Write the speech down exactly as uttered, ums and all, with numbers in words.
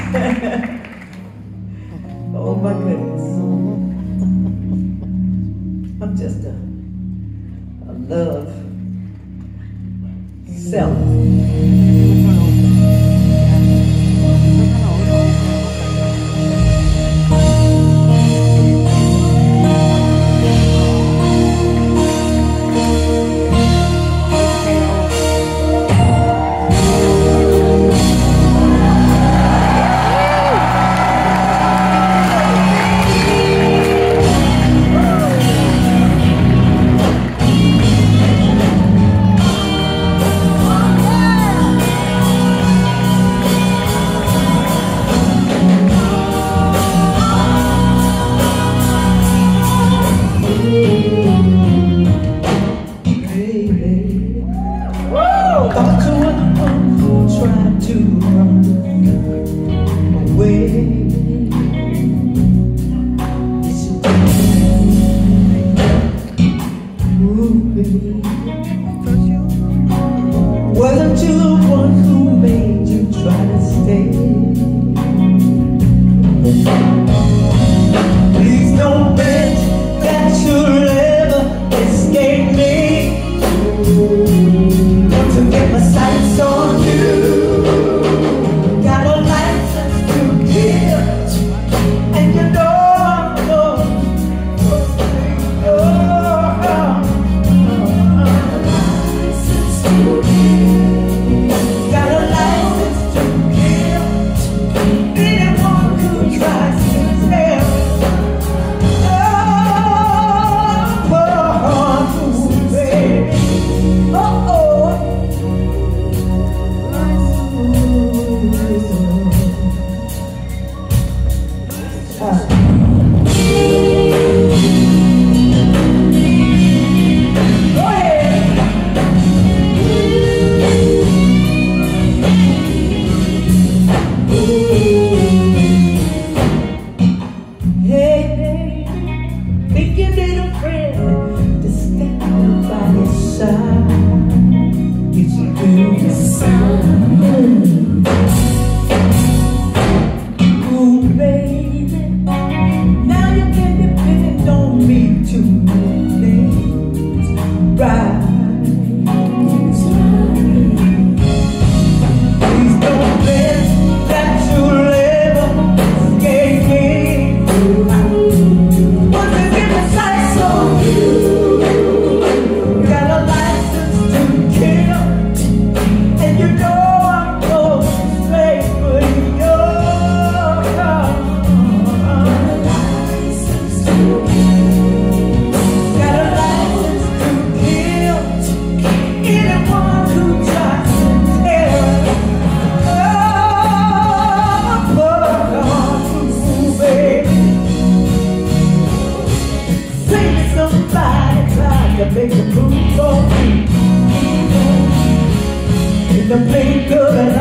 Oh my goodness. I'm just a, a love self. Wasn't you the one who made you try to stay? Please don't bet that you'll ever escape me. To get my sights on you, got a license to kill, and you know I'm going. Oh, oh, oh. Make a move for me in the blink of an eye.